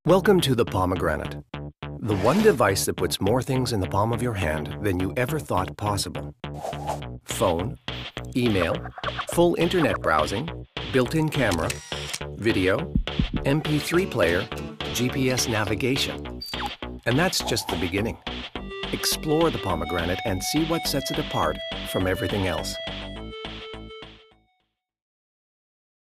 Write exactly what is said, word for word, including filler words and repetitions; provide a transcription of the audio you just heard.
Welcome to the Pomegranate, the one device that puts more things in the palm of your hand than you ever thought possible. Phone, email, full internet browsing, built-in camera, video, M P three player, G P S navigation. And that's just the beginning. Explore the Pomegranate and see what sets it apart from everything else.